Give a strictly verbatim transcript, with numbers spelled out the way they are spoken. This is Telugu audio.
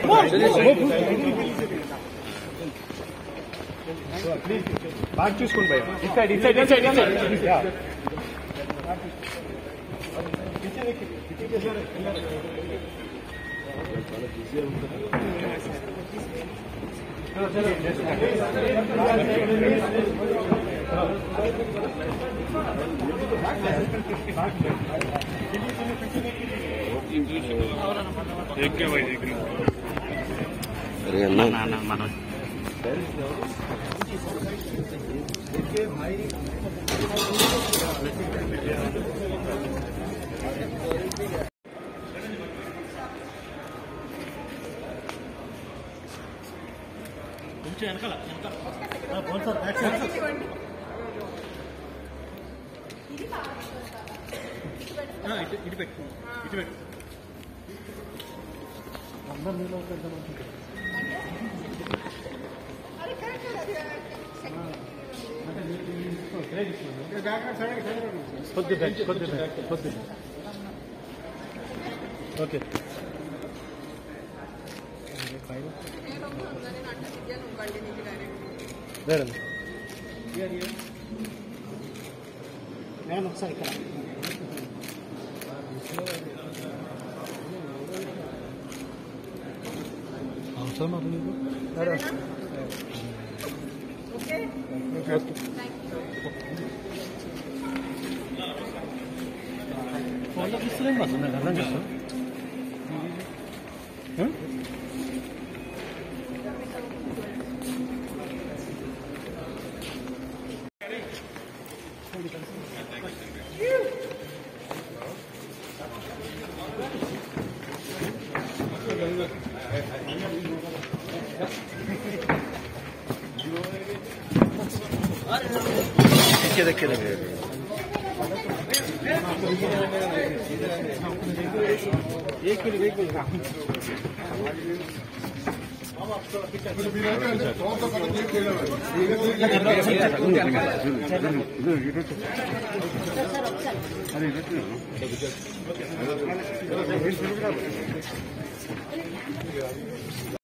బాగా చూసుకోండి భయ్యా. It side it side it side it side కొంచెం వెనకాల ఇటు పెట్టు ఇటు పెట్టు అందరు నీళ్ళు కొద్ది కొద్ది కొద్ది ఓకే నేను ఒకసారి ఇక్కడ అవసరం ఫోన్లో తీసుకోలేము అసలు నాకు అర్థం కాదు. देखिए देखिए देखिए एक मिनट एक मिनट अरे